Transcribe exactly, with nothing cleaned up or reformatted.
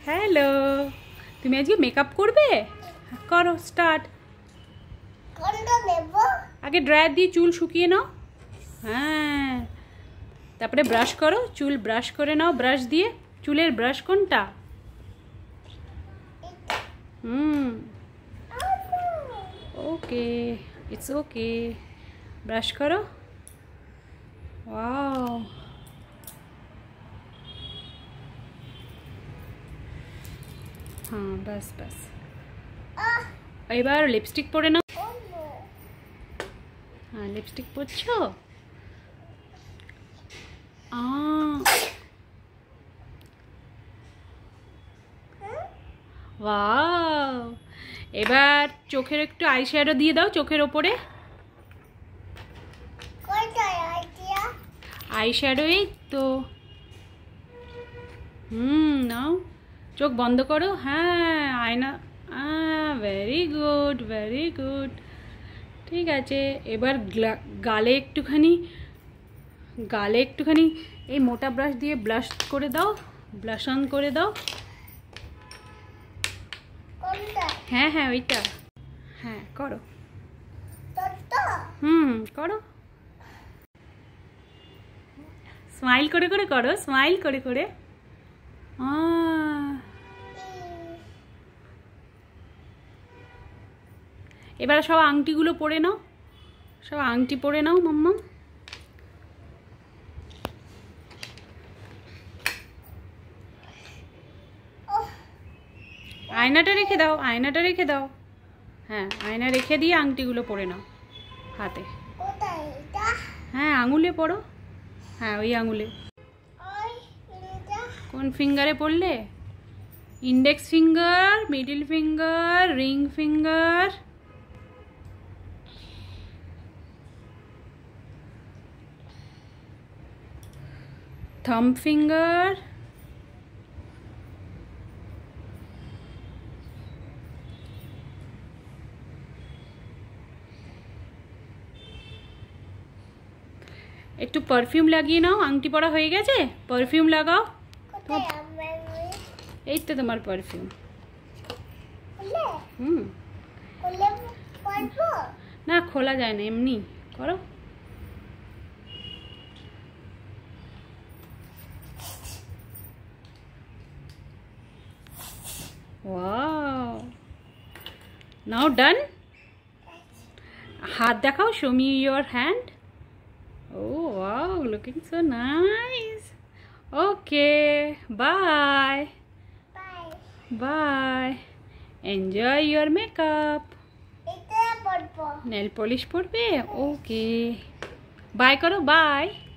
Hello, তুমি আজকে makeup করবে? করো স্টার্ট। আগে ড্রায়ার দিয়ে চুল শুকিয়ে নাও। হ্যাঁ, তারপরে ব্রাশ করো, চুল ব্রাশ করে নাও ব্রাশ দিয়ে। চুলের ব্রাশ কোনটা? Hmm, okay, it's okay. Brush করো। ওয়াও, हाँ बस बस। এবার লিপস্টিক পরে নাও। হ্যাঁ, লিপস্টিক পরছো? ওয়াও, এবার চোখের একটু আইশ্যাডো দিয়ে দাও চোখের ওপরে। আইশ্যাডো এই তো। হুম, নাও, চোখ বন্ধ করো। হ্যাঁ, আয়না। Very good, very good. ঠিক আছে, এবার গালে একটুখানি গালে একটুখানি এই মোটা ব্রাশ দিয়ে ব্লাশ করে দাও, ব্লাশ অন করে দাও। হ্যাঁ হ্যাঁ, ওইটা। হ্যাঁ, করো। হুম, করো। স্মাইল করে করে করো, স্মাইল করে করে। এবার সব আংটিগুলো পরে নাও, সব আংটি পরে নাও মাম্মা। আয়নাটা রেখে দাও, আয়নাটা রেখে দাও। হ্যাঁ, আয়না রেখে দিয়ে আংটিগুলো পরে নাও হাতে। হ্যাঁ, আঙুলে পরো। হ্যাঁ, ওই আঙুলে। কোন ফিঙ্গারে পড়লে? Index finger, middle finger, ring finger, thumb finger, একটু পারফিউম লাগিয়ে নাও। আংটি পরা হয়ে গেছে, পারফিউম লাগাও। এই তো তোমার পারফিউম। হুম, না খোলা যায় না, এমনি করো। Wow, now done. হাত দেখাও, show me your hand. Oh wow, looking so nice. Okay, bye. Bye. Bye. Enjoy your makeup. এটা পড়বো। Nail polish পড়বে? Okay. Bye করো, bye.